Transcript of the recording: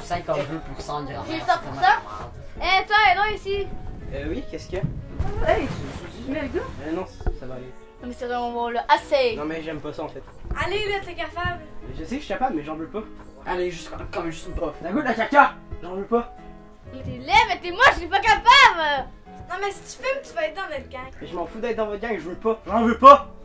52% de J'ai 100%. Eh, toi, non, ici. Oui, qu'est-ce qu'il y a? Hey, tu mets le gars? Non, ça va aller. Non, mais c'est vraiment bon, là. Assez. Non, mais j'aime pas ça en fait. Allez, là, t'es capable. Je sais que je suis capable, mais j'en veux pas. Allez, juste comme juste une puff. Ça goûte la caca! J'en veux pas. T'es laid, mais t'es moche, je suis pas capable. Non, mais si tu filmes, tu vas être dans notre gang. Mais je m'en fous d'être dans votre gang, je veux pas. J'en veux pas!